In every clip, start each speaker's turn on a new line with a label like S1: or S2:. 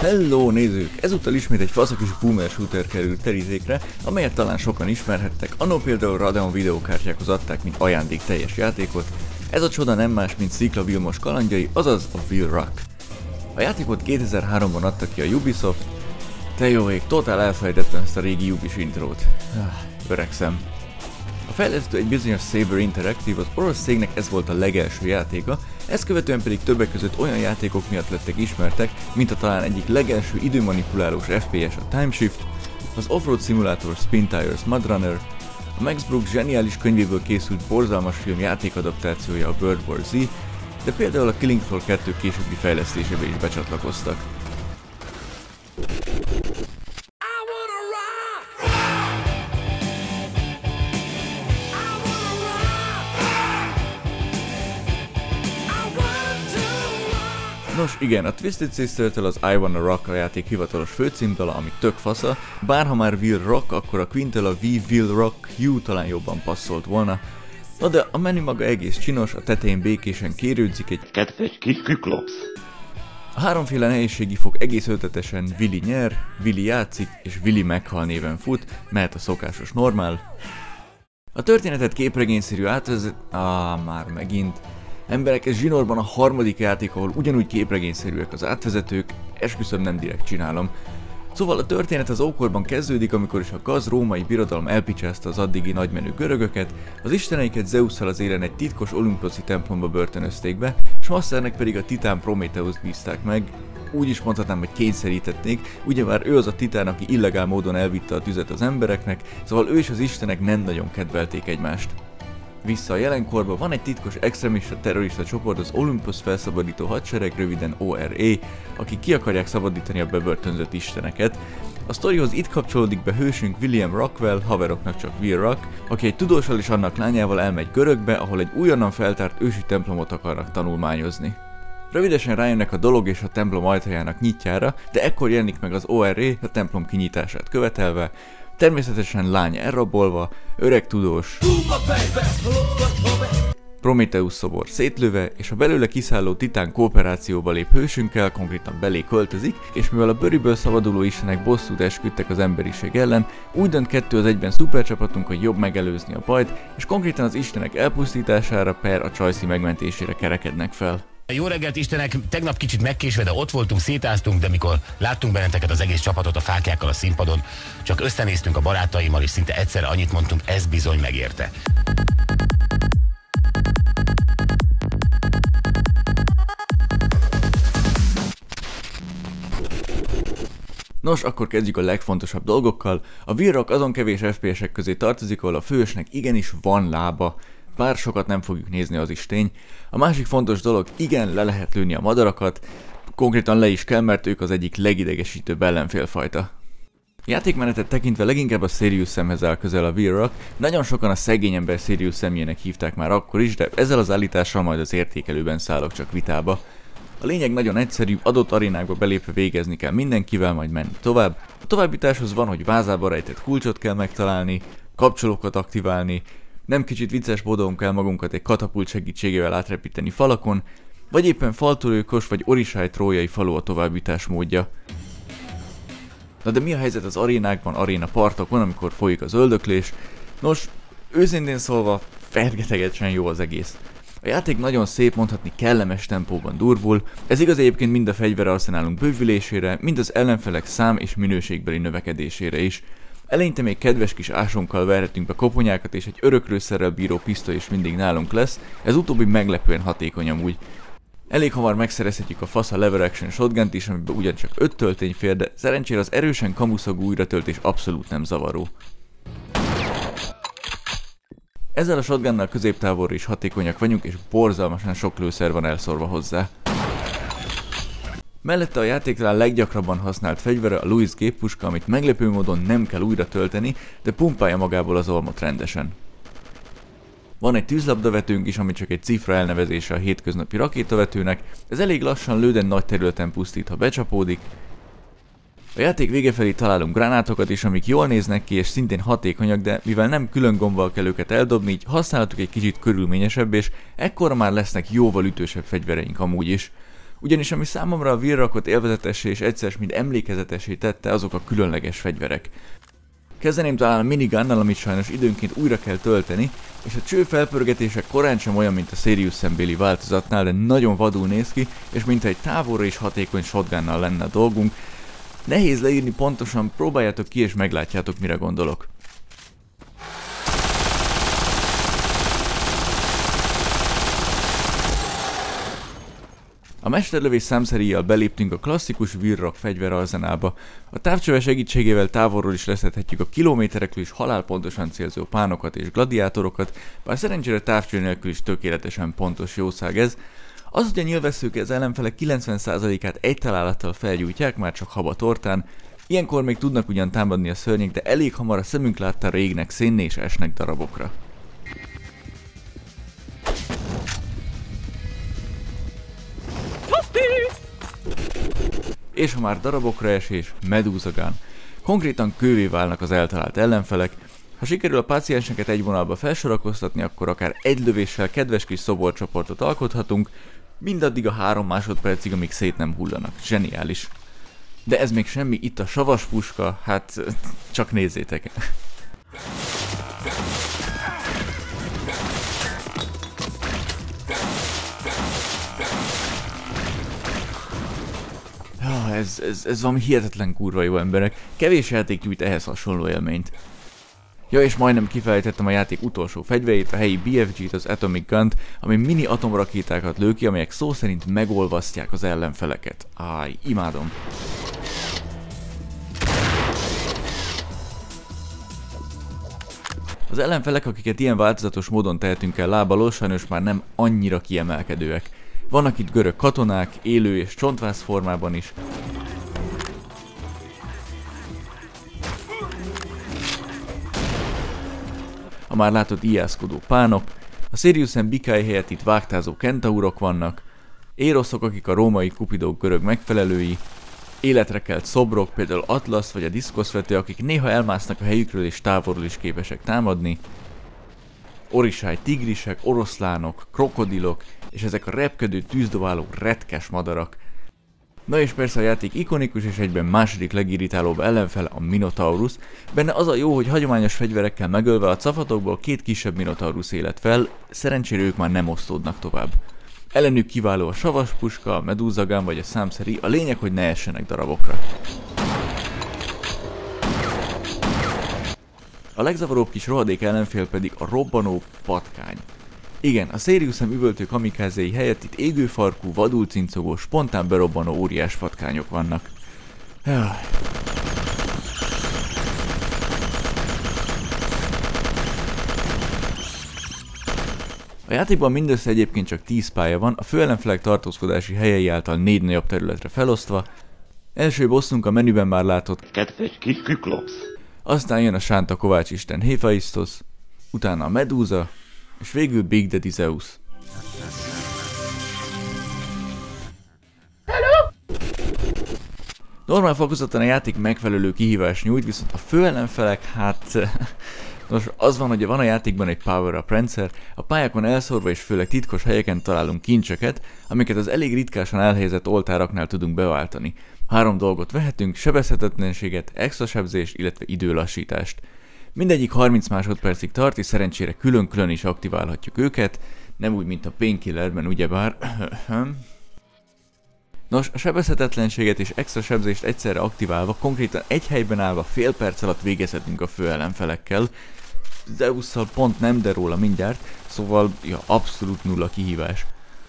S1: Hello nézők! Ezúttal ismét egy faszakis boomer shooter került terítékre, amelyet talán sokan ismerhettek, annó például Radeon videókártyákhoz adták, mint ajándék teljes játékot. Ez a csoda nem más, mint Szikla Vilmos kalandjai, azaz a Will Rock. A játékot 2003-ban adta ki a Ubisoft. Te jó ég, totál elfelejtettem ezt a régi Ubis intrót. Öregszem. A fejlesztő egy bizonyos Saber Interactive, az orosz cégnek ez volt a legelső játéka, ezt követően pedig többek között olyan játékok miatt lettek ismertek, mint a talán egyik legelső időmanipulálós FPS a Time Shift, az offroad szimulátor Spin Tires Mud Runner, a Max Brooks zseniális könyvéből készült borzalmas film játékadaptációja a World War Z, de például a Killing Floor 2 későbbi fejlesztésébe is becsatlakoztak. Nos igen, a Twisted Sister-től az I Wanna Rock a játék hivatalos főcímdala, ami tök fasza, bár ha már Will Rock, akkor a Queen-től a We Will Rock You talán jobban passzolt volna. Na de a menü maga egész csinos, a tetején békésen kérődzik egy
S2: kedves kis küklopsz.
S1: A háromféle nehézségi fok egész ötletesen Willy nyer, Willy játszik és Willy meghal néven fut, mehet a szokásos normál. A történetet képregényszerű átvezet... már megint... Emberek, ez zsinórban a harmadik játék, ahol ugyanúgy képregényszerűek az átvezetők, esküszöm nem direkt csinálom. Szóval a történet az ókorban kezdődik, amikor is a gaz római birodalom elpicsázta az addigi nagymenő görögöket, az isteneiket Zeusszal az élen egy titkos olimposzi templomba börtönözték be, s Masternek pedig a titán Prométheuszt bízták meg. Úgy is mondhatnám, hogy kényszerítették, ugyebár ő az a titán, aki illegál módon elvitte a tüzet az embereknek, szóval ő és az istenek nem nagyon kedvelték egymást. Vissza a jelenkorban van egy titkos extremista terrorista csoport, az Olympus felszabadító hadsereg, röviden ORA, akik ki akarják szabadítani a bebörtönzött isteneket. A sztorihoz itt kapcsolódik be hősünk William Rockwell, haveroknak csak Will Rock, aki egy tudóssal és annak lányával elmegy Görögbe, ahol egy újonnan feltárt ősi templomot akarnak tanulmányozni. Rövidesen rájönnek a dolog és a templom ajtajának nyitjára, de ekkor jelenik meg az ORA a templom kinyitását követelve, természetesen lány elrabolva, öreg tudós, Prométheusz szobor szétlőve, és a belőle kiszálló titán kooperációba lép hősünkkel, konkrétan belé költözik, és mivel a bőriből szabaduló istenek bosszút esküdtek az emberiség ellen, úgy dönt 2-1-ben szupercsapatunk, hogy jobb megelőzni a bajt, és konkrétan az istenek elpusztítására per a csajszi megmentésére kerekednek fel.
S3: Jó reggelt Istenek, tegnap kicsit megkésve, de ott voltunk, szétáztunk, de mikor láttunk benneteket az egész csapatot a fáklyákkal a színpadon, csak összenéztünk a barátaimmal, és szinte egyszerre annyit mondtunk, ez bizony megérte.
S1: Nos, akkor kezdjük a legfontosabb dolgokkal. A Will Rock azon kevés FPS-ek közé tartozik, ahol a fősnek igenis van lába, bár sokat nem fogjuk nézni, az is tény. A másik fontos dolog, igen, le lehet lőni a madarakat, konkrétan le is kell, mert ők az egyik legidegesítőbb ellenfélfajta. Játékmenetet tekintve leginkább a Serious Samhez áll közel a Will Rock, nagyon sokan a szegény ember Serious Samjének hívták már akkor is, de ezzel az állítással majd az értékelőben szállok csak vitába. A lényeg nagyon egyszerű, adott arénákba belépve végezni kell mindenkivel, majd menni tovább. A továbbításhoz van, hogy vázába rejtett kulcsot kell megtalálni, kapcsolókat aktiválni, nem kicsit vicces módon kell magunkat egy katapult segítségével átrepíteni falakon, vagy éppen faltörőkos vagy Orisály trójai falu a továbbítás módja. Na de mi a helyzet az arénákban, arénapartokon, amikor folyik az öldöklés? Nos, őszintén szólva, fergetegesen jó az egész. A játék nagyon szép, mondhatni kellemes tempóban durvul, ez igaz egyébként mind a fegyverarszenálunk bővülésére, mind az ellenfelek szám és minőségbeli növekedésére is. Eleinte még kedves kis ásonkkal verhetünk be koponyákat, és egy öröklőszerrel bíró pisztoly is mindig nálunk lesz, ez utóbbi meglepően hatékony amúgy. Elég hamar megszerezhetjük a fasz a lever action shotgunt is, amiben ugyancsak 5 töltény fér, de szerencsére az erősen kamuszagú újratöltés abszolút nem zavaró. Ezzel a shotgunnal középtávolra is hatékonyak vagyunk, és borzalmasan sok lőszer van elszórva hozzá. Mellette a játék talán leggyakrabban használt fegyvere a Lewis géppuska, amit meglepő módon nem kell újra tölteni, de pumpálja magából az olmot rendesen. Van egy tűzlabdavetőnk is, ami csak egy cifra elnevezése a hétköznapi rakétavetőnek, ez elég lassan lő, de nagy területen pusztít, ha becsapódik. A játék vége felé találunk gránátokat is, amik jól néznek ki és szintén hatékonyak, de mivel nem külön gombbal kell őket eldobni, így használatuk egy kicsit körülményesebb, és ekkora már lesznek jóval ütősebb fegyvereink amúgy is. Ugyanis ami számomra a Wirrakot élvezetessé és egyszer mind emlékezetessé tette, azok a különleges fegyverek. Kezdeném talán a minigunnal, amit sajnos időnként újra kell tölteni, és a cső felpörgetése korán sem olyan, mint a Serious Sam-béli változatnál, de nagyon vadul néz ki, és mintha egy távolra is hatékony shotgunnal lenne a dolgunk. Nehéz leírni pontosan, próbáljátok ki és meglátjátok, mire gondolok. A mesterlövés számszeríjjal beléptünk a klasszikus Wirrak fegyverarzenálba. A távcsöve segítségével távolról is leszedhetjük a kilométerekről is halálpontosan célzó pánokat és gladiátorokat, bár szerencsére távcső nélkül is tökéletesen pontos jószág ez. Az, hogy a nyilvesszők az ellenfelek 90%-át egy találattal felgyújtják, már csak haba tortán, ilyenkor még tudnak ugyan támadni a szörnyek, de elég hamar a szemünk láttára égnek szénné és esnek darabokra. És ha már darabokra esés, Medusa Gun. Konkrétan kővé válnak az eltalált ellenfelek. Ha sikerül a pácienseket egy vonalba felsorakoztatni, akkor akár egy lövéssel kedves kis szoborcsoportot alkothatunk, mindaddig a 3 másodpercig, amíg szét nem hullanak. Zseniális. De ez még semmi, itt a savas puska, hát csak nézzétek. Ez valami hihetetlen kurva jó, emberek. Kevés játék nyújt ehhez hasonló élményt. Ja, és majdnem kifelejtettem a játék utolsó fegyverét, a helyi BFG-t, az Atomic Gun-t, ami mini atomrakétákat lő ki, amelyek szó szerint megolvasztják az ellenfeleket. Áj, imádom. Az ellenfelek, akiket ilyen változatos módon tehetünk el lábalól, sajnos már nem annyira kiemelkedőek. Vannak itt görög katonák, élő és csontváz formában is. A már látott ijjászkodó pánok, a Serious Sam bikáj helyett itt vágtázó kentaurok vannak, éroszok, akik a római kupidók görög megfelelői, életre kelt szobrok, például Atlasz vagy a diszkoszvető, akik néha elmásznak a helyükről és távolról is képesek támadni, orisály tigrisek, oroszlánok, krokodilok, és ezek a repkedő, tűzdobáló, retkes madarak. Na és persze a játék ikonikus és egyben második legirritálóbb ellenfele a Minotaurus. Benne az a jó, hogy hagyományos fegyverekkel megölve a cafatokból 2 kisebb Minotaurus élet fel, szerencsére ők már nem osztódnak tovább. Ellenük kiváló a savas puska, a Medusa Gun vagy a számszeri, a lényeg, hogy ne essenek darabokra. A legzavaróbb kis rohadék ellenfél pedig a robbanó patkány. Igen, a Serious Sam üvöltő kamikázei helyett itt égőfarkú, vadul cincogó, spontán berobbanó óriás patkányok vannak. Jaj. A játékban mindössze egyébként csak 10 pálya van, a főellenfelek tartózkodási helyei által 4 nagyobb területre felosztva. Első bosszunk a menüben már látott
S2: kedves kis Küklops.
S1: Aztán jön a Sánta Kovács isten Héphaistos, utána a Medusa, és végül Big Daddy Zeus. Normál fokozatban a játék megfelelő kihívás nyújt, viszont a főellenfelek, hát... Nos, az van, hogy van a játékban egy power-up rendszer, a pályákon elszórva és főleg titkos helyeken találunk kincseket, amiket az elég ritkásan elhelyezett oltáraknál tudunk beváltani. 3 dolgot vehetünk, sebezhetetlenséget, extra sebzést, illetve időlassítást. Mindegyik 30 másodpercig tart, és szerencsére külön-külön is aktiválhatjuk őket, nem úgy, mint a Painkillerben, ugyebár... Nos, a sebezhetetlenséget és extra sebzést egyszerre aktiválva, konkrétan egy helyben állva fél perc alatt végezhetünk a főellenfelekkel. Zeusszal pont nem, de róla mindjárt, szóval ja, abszolút nulla kihívás.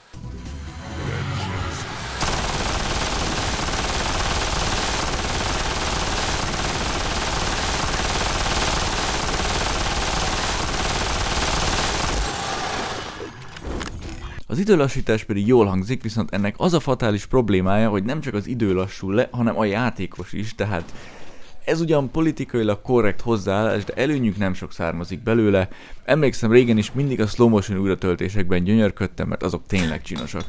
S1: Az időlassítás pedig jól hangzik, viszont ennek az a fatális problémája, hogy nem csak az idő lassul le, hanem a játékos is, tehát ez ugyan politikailag korrekt hozzáállás, de előnyük nem sok származik belőle. Emlékszem, régen is mindig a slow motion újratöltésekben gyönyörködtem, mert azok tényleg csinosak.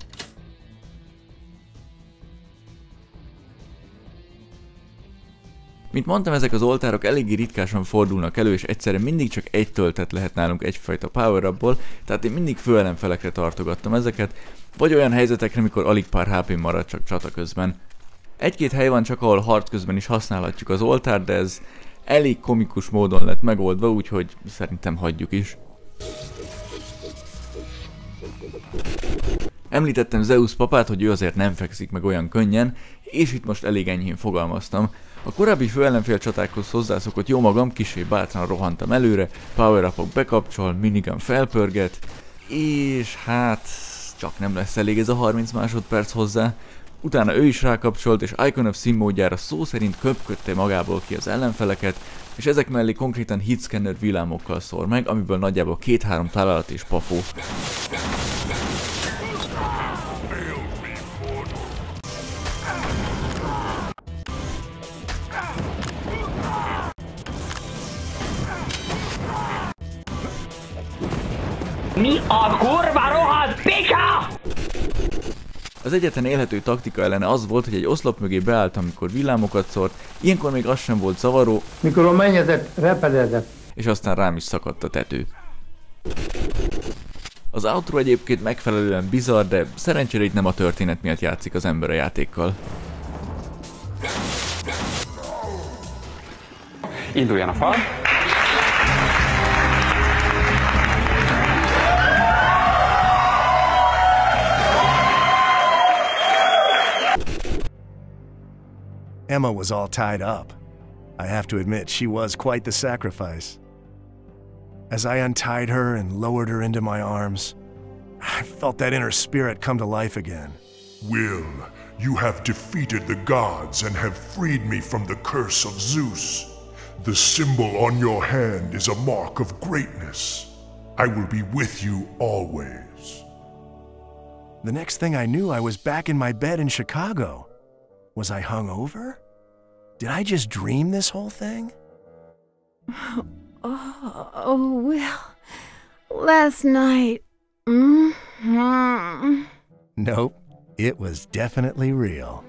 S1: Mint mondtam, ezek az oltárok eléggé ritkásan fordulnak elő, és egyszerre mindig csak egy töltet lehet nálunk egyfajta power-upból, tehát én mindig főellenfelekre tartogattam ezeket. vagy olyan helyzetekre, mikor alig pár HP marad csak csata közben. Egy-két hely van csak, ahol harc közben is használhatjuk az oltárt, de ez elég komikus módon lett megoldva, úgyhogy szerintem hagyjuk is. Említettem Zeus papát, hogy ő azért nem fekszik meg olyan könnyen, és itt most elég enyhén fogalmaztam. A korábbi főellenfél csatákhoz hozzászokott jó magam, kissé bátran rohantam előre, power-upok bekapcsol, minigun felpörget, és hát csak nem lesz elég ez a 30 másodperc hozzá. Utána ő is rákapcsolt, és Icon of Sin módjára szó szerint köpködte magából ki az ellenfeleket, és ezek mellé konkrétan hitscanner villámokkal szór meg, amiből nagyjából 2-3 találat és pafó.
S2: Mi a kurva rohadt pika?
S1: Az egyetlen élhető taktika ellene az volt, hogy egy oszlop mögé beálltam, amikor villámokat szórt, ilyenkor még az sem volt zavaró,
S4: mikor a mennyezet repedezett,
S1: és aztán rám is szakadt a tető. Az outro egyébként megfelelően bizarr, de szerencsére itt nem a történet miatt játszik az ember a játékkal.
S5: Induljon a fal!
S6: Emma was all tied up. I have to admit, she was quite the sacrifice. As I untied her and lowered her into my arms, I felt that inner spirit come to life again.
S7: Will, you have defeated the gods and have freed me from the curse of Zeus. The symbol on your hand is a mark of greatness. I will be with you always.
S6: The next thing I knew, I was back in my bed in Chicago. Was I hungover? Did I just dream this whole thing?
S8: Oh, well, last night. Mm-hmm.
S6: Nope, it was definitely real.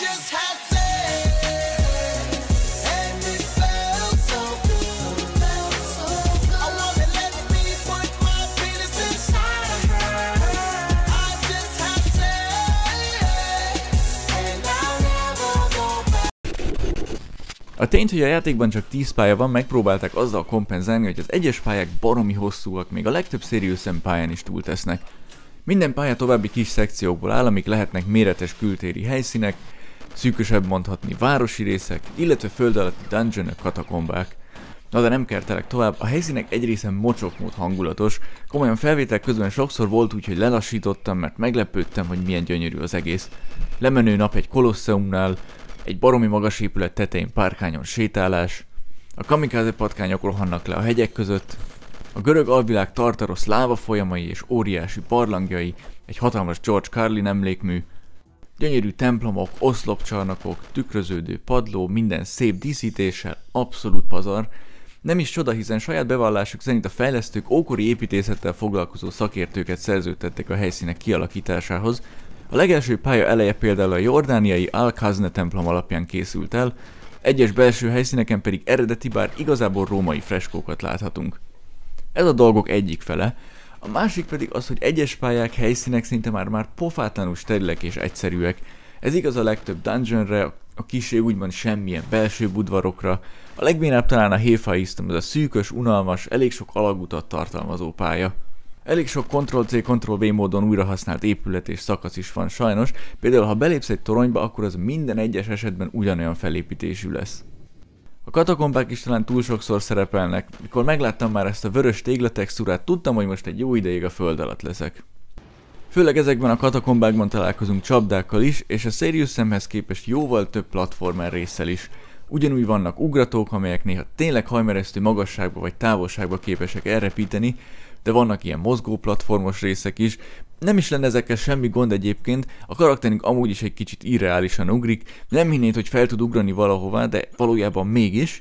S1: A tényt, hogy a játékban csak 10 pálya van, megpróbálták azzal kompenzálni, hogy az egyes pályák baromi hosszúak, még a legtöbb Serious Sam pályán is túltesznek. Minden pálya további kis szekciókból áll, amik lehetnek méretes kültéri helyszínek, szűkösebb mondhatni városi részek, illetve föld alatti dungeonok, katakombák. Na de nem kertelek tovább, a helyszínek egy része mocsokmód hangulatos, komolyan felvétel közben sokszor volt úgy, hogy lelassítottam, mert meglepődtem, hogy milyen gyönyörű az egész. Lemenő nap egy kolosseumnál, egy baromi magas épület tetején párkányon sétálás, a kamikaze patkányok rohannak le a hegyek között, a görög alvilág Tartarosz láva folyamai és óriási barlangjai, egy hatalmas George Carlin emlékmű, gyönyörű templomok, oszlopcsarnokok, tükröződő padló, minden szép díszítéssel, abszolút pazar. Nem is csoda, hiszen saját bevallásuk szerint a fejlesztők ókori építészettel foglalkozó szakértőket szerződtettek a helyszínek kialakításához. A legelső pálya eleje például a jordániai Al-Kazne templom alapján készült el, egyes belső helyszíneken pedig eredeti, bár igazából római freskókat láthatunk. Ez a dolgok egyik fele, a másik pedig az, hogy egyes pályák, helyszínek szinte már pofátlanul sterilek és egyszerűek. Ez igaz a legtöbb dungeonre, a kissé úgymond semmilyen belső udvarokra, a legbénább talán a Hephaistos, ez a szűkös, unalmas, elég sok alagutat tartalmazó pálya. Elég sok Ctrl-C, Ctrl-V módon újrahasznált épület és szakasz is van sajnos, például ha belépsz egy toronyba, akkor az minden egyes esetben ugyanolyan felépítésű lesz. A katakombák is talán túl sokszor szerepelnek, mikor megláttam már ezt a vörös téglatextúrát, tudtam, hogy most egy jó ideig a föld alatt leszek. Főleg ezekben a katakombákban találkozunk csapdákkal is, és a Serious Samhez képest jóval több platformer résszel is. Ugyanúgy vannak ugratók, amelyek néha tényleg hajmeresztő magasságba vagy távolságba képesek elrepíteni, de vannak ilyen mozgó platformos részek is. Nem is lenne ezekkel semmi gond egyébként, a karakterünk amúgy is egy kicsit irreálisan ugrik, nem hinnéd, hogy fel tud ugrani valahová, de valójában mégis.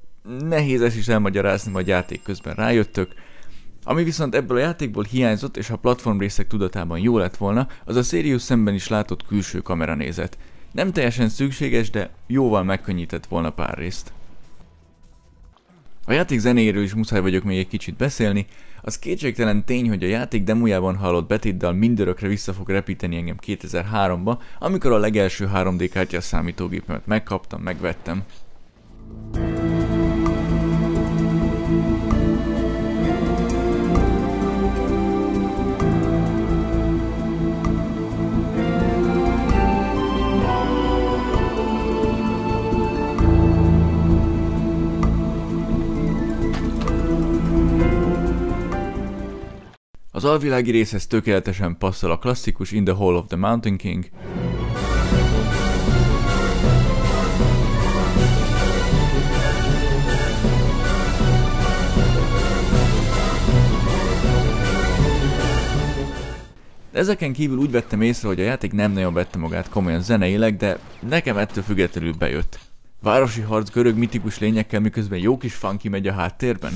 S1: Nehéz ezt is elmagyarázni, majd játék közben rájöttök. Ami viszont ebből a játékból hiányzott, és a platformrészek tudatában jó lett volna, az a Serious Samben is látott külső kameranézet. Nem teljesen szükséges, de jóval megkönnyített volna pár részt. A játék zenéjéről is muszáj vagyok még egy kicsit beszélni. Az kétségtelen tény, hogy a játék demójában hallott betétdal mindörökre vissza fog repíteni engem 2003-ba, amikor a legelső 3D kártyás számítógépemet megkaptam, megvettem. Az alvilági részhez tökéletesen passzol a klasszikus In the Hall of the Mountain King, ezeken kívül úgy vettem észre, hogy a játék nem nagyon vette magát komolyan zeneileg, de nekem ettől függetlenül bejött. Városi harc görög mitikus lényekkel, miközben jó kis funky megy a háttérben.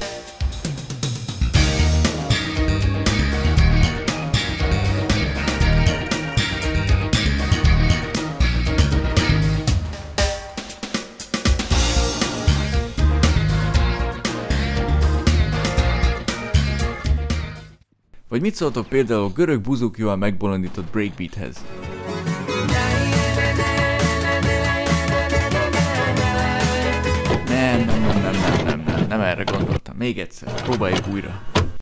S1: Vagy mit szóltok például a görög buzukjóval megbolondított breakbeathez? Nem erre gondoltam. Még egyszer, próbáljuk újra.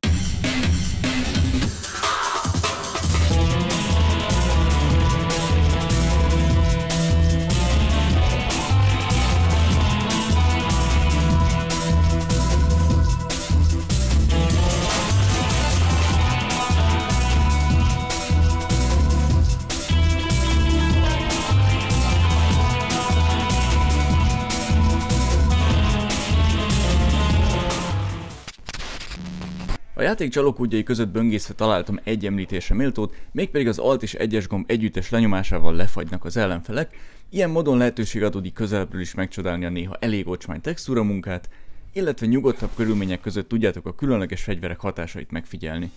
S1: A játék csalókútjai között böngészve találtam egy említésre méltót, mégpedig az Alt és 1-es gomb együttes lenyomásával lefagynak az ellenfelek, ilyen módon lehetőség adódik közelebbről is megcsodálni a néha elég ocsmány textúra munkát, illetve nyugodtabb körülmények között tudjátok a különleges fegyverek hatásait megfigyelni.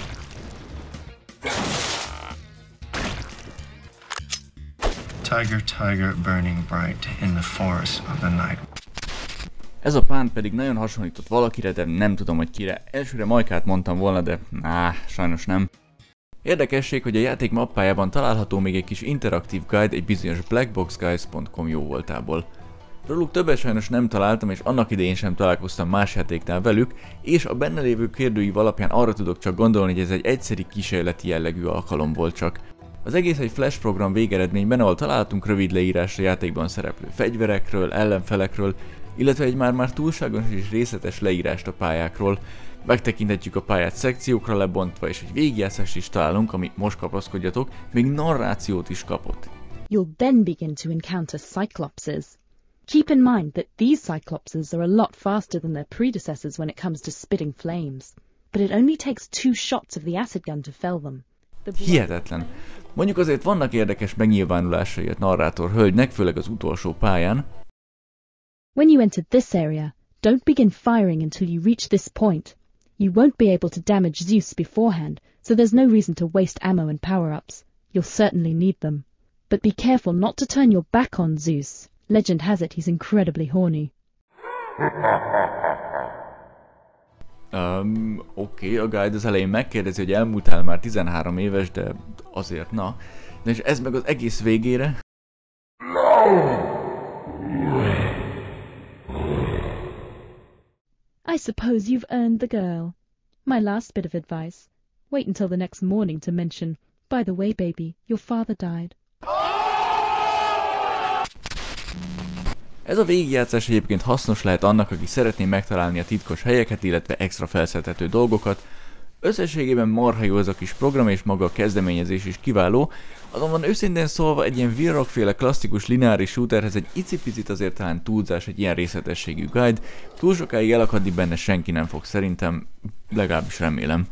S5: Tiger, tiger, burning bright in the forest of the night.
S1: Ez a pánt pedig nagyon hasonlított valakire, de nem tudom, hogy kire. Elsőre Majkát mondtam volna, de sajnos nem. Érdekesség, hogy a játék mappájában található még egy kis interaktív guide egy bizonyos blackboxguys.com jóvoltából. Róluk többet sajnos nem találtam, és annak idején sem találkoztam más játéknál velük, és a benne lévő kérdőív alapján arra tudok csak gondolni, hogy ez egy egyszeri kísérleti jellegű alkalom volt csak. Az egész egy flash program végeredményben, ahol találtunk rövid leírásra játékban szereplő fegyverekről, ellenfelekről, illetve egy már túlságos és részletes leírást a pályákról. Megtekinthetjük a pályát szekciókra lebontva, és egy végigjátszást is találunk, ami most kapaszkodjatok, még narrációt is kapott.
S9: You'll then begin to encounter cyclopses. Keep in mind that these cyclopses are a lot faster than their predecessors when it comes to spitting flames, but it only takes 2 shots of the acid gun to fell them.
S1: Hihetetlen. Mondjuk azért vannak érdekes megnyilvánulásai a narrátor hölgynek, főleg az utolsó pályán.
S9: When you enter this area, don't begin firing until you reach this point. You won't be able to damage Zeus beforehand, so there's no reason to waste ammo and power-ups. You'll certainly need them. But be careful not to turn your back on Zeus. Legend has it he's incredibly horny.
S1: Oké, a guide az elején megkérdezi, hogy elmúltál már 13 éves, de azért na. De és ez meg az egész végére...
S9: I suppose you've earned the girl. My last bit of advice. Wait until the next morning to mention, by the way, baby, your father died.
S1: Ez a végigjátszás egyébként hasznos lehet annak, aki szeretné megtalálni a titkos helyeket, illetve extra felszedhető dolgokat. Összességében marha jó ez a kis program, és maga a kezdeményezés is kiváló, azonban őszintén szólva egy ilyen Wirrock-féle klasszikus lineáris shooterhez egy icipicit azért talán túlzás egy ilyen részletességű guide, túl sokáig elakadni benne senki nem fog szerintem, legalábbis remélem.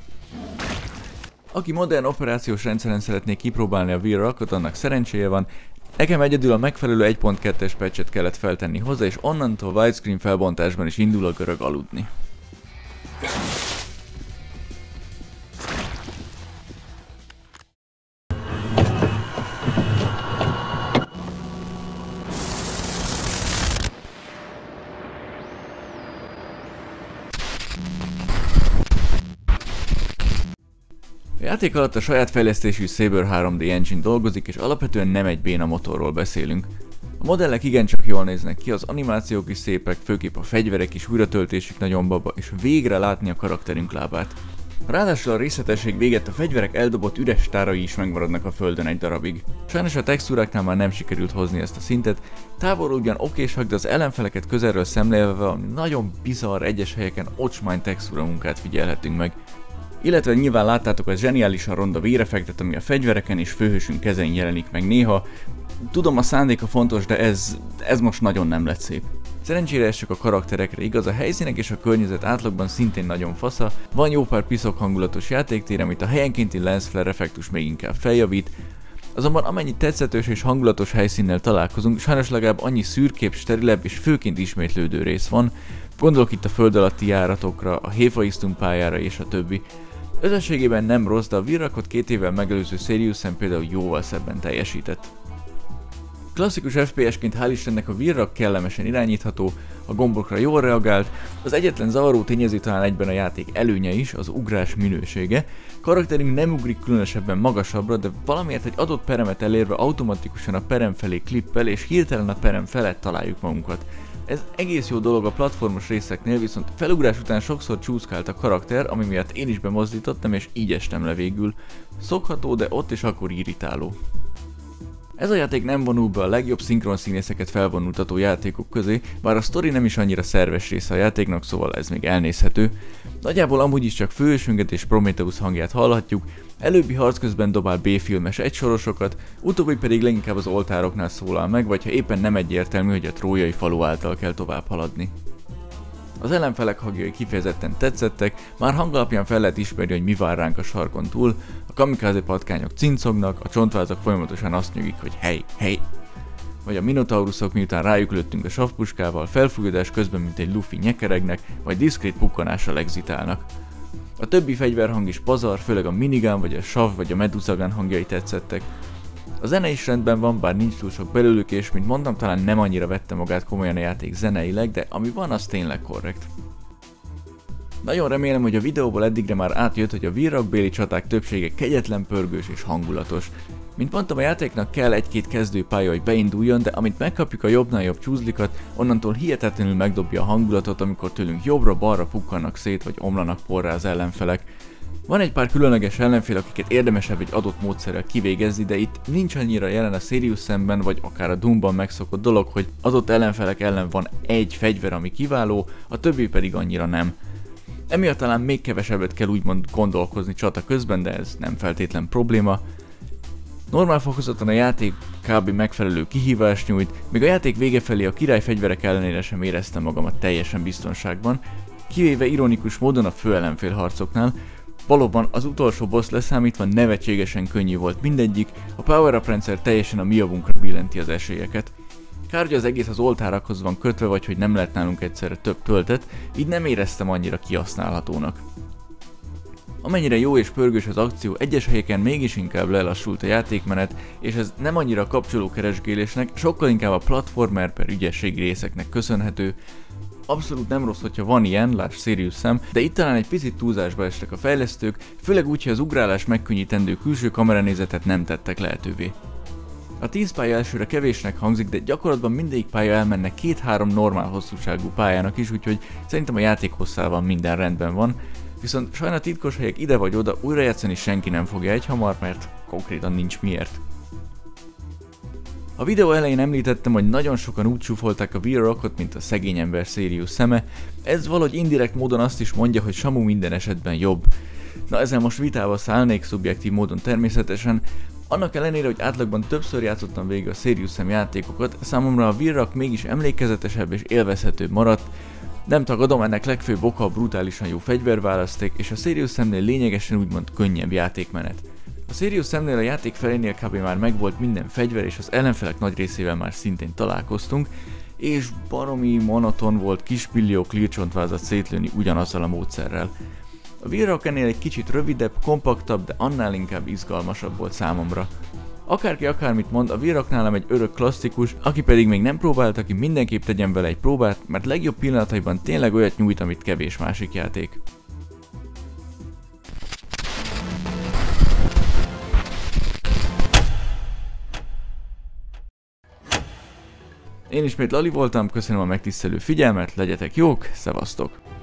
S1: Aki modern operációs rendszeren szeretné kipróbálni a Wirrockot, annak szerencséje van. Nekem egyedül a megfelelő 1.2-es patchet kellett feltenni hozzá, és onnantól widescreen felbontásban is indul a görög aludni. A játék alatt a saját fejlesztésű Saber 3D engine dolgozik, és alapvetően nem egy béna motorról beszélünk. A modellek igencsak jól néznek ki, az animációk is szépek, főképp a fegyverek is újratöltésük nagyon baba, és végre látni a karakterünk lábát. Ráadásul a részletesség véget a fegyverek eldobott üres tárai is megmaradnak a földön egy darabig. Sajnos a textúráknál már nem sikerült hozni ezt a szintet, távolról ugyan okésak, de az ellenfeleket közelről szemlélve valami nagyon bizarr, egyes helyeken ocsmány textúra munkát figyelhetünk meg. Illetve nyilván láttátok a zseniálisan ronda véreffektet, ami a fegyvereken és főhősünk kezein jelenik meg néha. Tudom, a szándéka fontos, de ez most nagyon nem lett szép. Szerencsére ez csak a karakterekre igaz, a helyszínek és a környezet átlagban szintén nagyon fasza, van jó pár piszok hangulatos játéktér, amit a helyenkénti lens flare effektus még inkább feljavít, azonban amennyi tetszetős és hangulatos helyszínnel találkozunk, sajnos legalább annyi szürkép, sterilebb és főként ismétlődő rész van, gondolok itt a föld alatti járatokra, a Héphaiztun pályára és a többi. Összességében nem rossz, de a Virrakot 2 évvel megelőző Serious Sam például jóval szebben teljesített. Klasszikus FPS-ként hál' Istennek a Virrak kellemesen irányítható, a gombokra jól reagált, az egyetlen zavaró tényező talán egyben a játék előnye is, az ugrás minősége. Karakterünk nem ugrik különösebben magasabbra, de valamiért egy adott peremet elérve automatikusan a perem felé klippel, és hirtelen a perem felett találjuk magunkat. Ez egész jó dolog a platformos részeknél, viszont felugrás után sokszor csúszkált a karakter, ami miatt én is bemozdítottam, és így estem le végül. Szokható, de ott és akkor irritáló. Ez a játék nem vonul be a legjobb szinkron színészeket felvonultató játékok közé, bár a sztori nem is annyira szerves része a játéknak, szóval ez még elnézhető. Nagyjából amúgy is csak főhősünket és Prometheus hangját hallhatjuk, előbbi harc közben dobál B-filmes egysorosokat, utóbbi pedig leginkább az oltároknál szólal meg, vagy ha éppen nem egyértelmű, hogy a trójai falu által kell tovább haladni. Az ellenfelek hangjai kifejezetten tetszettek, már hang alapján fel lehet ismerni, hogy mi vár ránk a sarkon túl, a kamikaze patkányok cincognak, a csontvázak folyamatosan azt nyögik, hogy hely, hely. Vagy a minotaurusok miután rájuk lőttünk a savpuskával, felfújódás közben mint egy lufi nyekeregnek, vagy diszkrét pukkanással exitálnak. A többi fegyverhang is pazar, főleg a minigun, vagy a sav, vagy a medusagun hangjai tetszettek. A zene is rendben van, bár nincs túl sok belőlük, és mint mondtam, talán nem annyira vette magát komolyan a játék zeneileg, de ami van, az tényleg korrekt. Nagyon remélem, hogy a videóból eddigre már átjött, hogy a Virrak-béli csaták többsége kegyetlen, pörgős és hangulatos. Mint mondtam, a játéknak kell egy-két kezdőpálya, hogy beinduljon, de amint megkapjuk a jobbnál jobb csúzlikat, onnantól hihetetlenül megdobja a hangulatot, amikor tőlünk jobbra-balra pukkannak szét, vagy omlanak porrá az ellenfelek. Van egy pár különleges ellenfél, akiket érdemesebb egy adott módszerrel kivégezni, de itt nincs annyira jelen a Serious Samben, vagy akár a Doomban megszokott dolog, hogy adott ellenfelek ellen van egy fegyver, ami kiváló, a többi pedig annyira nem. Emiatt talán még kevesebbet kell úgymond gondolkozni csata közben, de ez nem feltétlen probléma. Normál fokozaton a játék kb. Megfelelő kihívást nyújt, míg a játék vége felé a király fegyverek ellenére sem éreztem magamat teljesen biztonságban, kivéve ironikus módon a főellenfél harcoknál. Valóban az utolsó boss leszámítva nevetségesen könnyű volt mindegyik, a power-up rendszer teljesen a mi javunkra billenti az esélyeket. Kár, hogy az egész az oltárakhoz van kötve, vagy hogy nem lett nálunk egyszerre több töltet, így nem éreztem annyira kihasználhatónak. Amennyire jó és pörgős az akció, egyes helyeken mégis inkább lelassult a játékmenet, és ez nem annyira kapcsoló keresgélésnek, sokkal inkább a platformer per ügyességi részeknek köszönhető. Abszolút nem rossz, hogyha van ilyen, lásd Serious Sam, de itt talán egy picit túlzásba estek a fejlesztők, főleg úgy, hogy az ugrálás megkönnyítendő külső kameranézetet nem tettek lehetővé. A 10 pálya elsőre kevésnek hangzik, de gyakorlatban mindegyik pálya elmenne 2-3 normál hosszúságú pályának is, úgyhogy szerintem a játék hosszával minden rendben van. Viszont sajnos titkos helyek ide vagy oda újrajátszani senki nem fogja egyhamar, mert konkrétan nincs miért. A videó elején említettem, hogy nagyon sokan úgy csúfolták a Virrakot, mint a szegény ember Serious Sam-e, ez valahogy indirekt módon azt is mondja, hogy Samu minden esetben jobb. Na ezzel most vitába szállnék szubjektív módon természetesen, annak ellenére, hogy átlagban többször játszottam végig a Serious Sam játékokat, számomra a Virrak mégis emlékezetesebb és élvezhetőbb maradt. Nem tagadom, ennek legfőbb oka a brutálisan jó fegyverválaszték, és a Serious Samnél lényegesen úgymond könnyebb játékmenet. A Serious Samnél a játék felénél kb. Már megvolt minden fegyver, és az ellenfelek nagy részével már szintén találkoztunk, és baromi monoton volt kispillió klírcsontvázat szétlőni ugyanazzal a módszerrel. A Virrak ennél egy kicsit rövidebb, kompaktabb, de annál inkább izgalmasabb volt számomra. Akárki akármit mond, a V-Rock nálam egy örök klasszikus, aki pedig még nem próbálta ki, mindenképp tegyen vele egy próbát, mert legjobb pillanataiban tényleg olyat nyújt, amit kevés másik játék. Én ismét Lali voltam, köszönöm a megtisztelő figyelmet, legyetek jók, szevasztok!